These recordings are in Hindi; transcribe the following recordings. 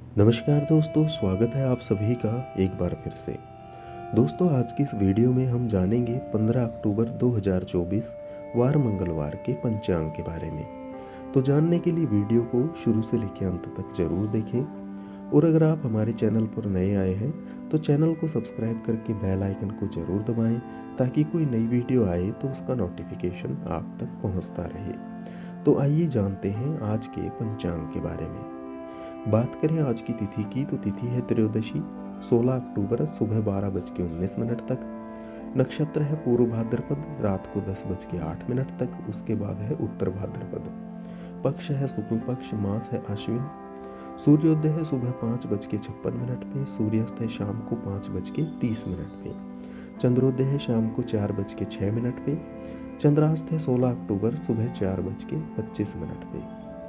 नमस्कार दोस्तों, स्वागत है आप सभी का एक बार फिर से। दोस्तों, आज की इस वीडियो में हम जानेंगे 15 अक्टूबर 2024 वार मंगलवार के पंचांग के बारे में। तो जानने के लिए वीडियो को शुरू से लेकर अंत तक जरूर देखें। और अगर आप हमारे चैनल पर नए आए हैं तो चैनल को सब्सक्राइब करके बेल आइकन को जरूर दबाएं ताकि कोई नई वीडियो आए तो उसका नोटिफिकेशन आप तक पहुंचता रहे। तो आइए जानते हैं आज के पंचांग के बारे में। बात करें आज की तिथि की तो तिथि है त्रयोदशी 16 अक्टूबर सुबह 12:19 तक। नक्षत्र है पूर्व भाद्रपद रात को 10:08 तक। उसके बाद है उत्तर भाद्रपद। पक्ष है शुक्ल पक्ष, मास है अश्विन। सूर्योदय है सुबह 5:56 पे। सूर्यास्त है शाम को 5:30 पे। चंद्रोदय है शाम को 4:06 पे। चंद्रास्त है 16 अक्टूबर सुबह 4:25 पे।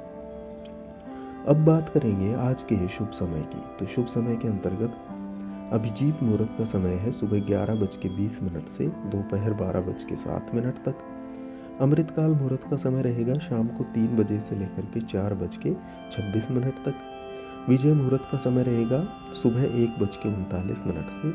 अब बात करेंगे आज के शुभ समय की। तो शुभ समय के अंतर्गत अभिजीत मुहूर्त का समय है सुबह 11:20 से दोपहर 12:07 तक। अमृतकाल मुहूर्त का समय रहेगा शाम को 3 बजे से लेकर के 4:26 तक। विजय मुहूर्त का समय रहेगा सुबह 1:39 से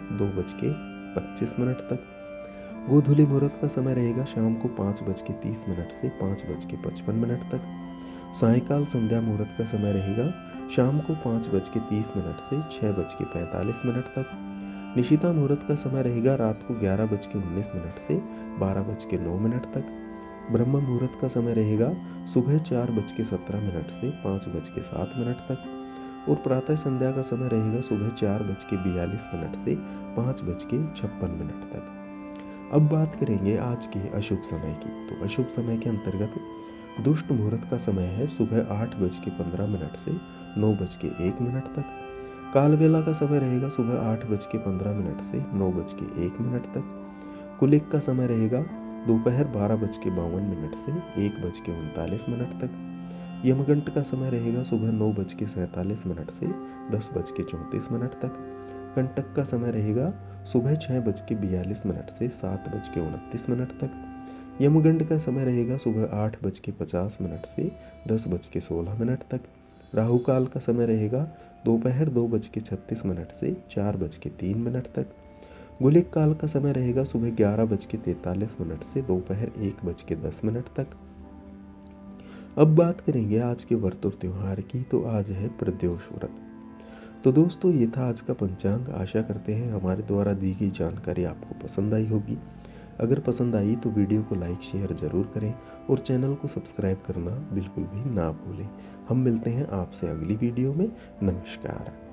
2:25 तक। गोधूली मुहूर्त का समय रहेगा शाम को 5:30 से 5:55 तक। सायकाल संध्या मुहूर्त का समय रहेगा शाम को 5:30 से 6:45 तक। निशिता मुहूर्त का समय रहेगा रात को 11:19 से 12:09 तक। ब्रह्म मुहूर्त का समय रहेगा सुबह 4:17 से 5:07 तक। और प्रातः संध्या का समय रहेगा सुबह 4:42 से 5:56 तक। अब बात करेंगे आज के अशुभ समय की। तो अशुभ समय के अंतर्गत दुष्ट मुहूर्त का समय है सुबह 8:15 से 9:01 तक। कालवेला का समय रहेगा सुबह 8:15 से 9:01 तक। कुलिक का समय रहेगा दोपहर 12:52 से 1:39 तक। यमगंट का समय रहेगा सुबह 9:47 से 10:34 तक। कंटक का समय रहेगा सुबह 6:42 से 7:29 तक। यमगंड का समय रहेगा सुबह 8:50 से 10:16 तक। राहु काल का समय रहेगा दोपहर 2:36 से 4:03 तक। गुलिक काल का समय रहेगा सुबह 11:43 से दोपहर 1:10 तक। अब बात करेंगे आज के व्रत और त्योहार की। तो आज है प्रदोष व्रत। तो दोस्तों, ये था आज का पंचांग। आशा करते हैं हमारे द्वारा दी गई जानकारी आपको पसंद आई होगी। अगर पसंद आई तो वीडियो को लाइक शेयर ज़रूर करें और चैनल को सब्सक्राइब करना बिल्कुल भी ना भूलें। हम मिलते हैं आपसे अगली वीडियो में। नमस्कार।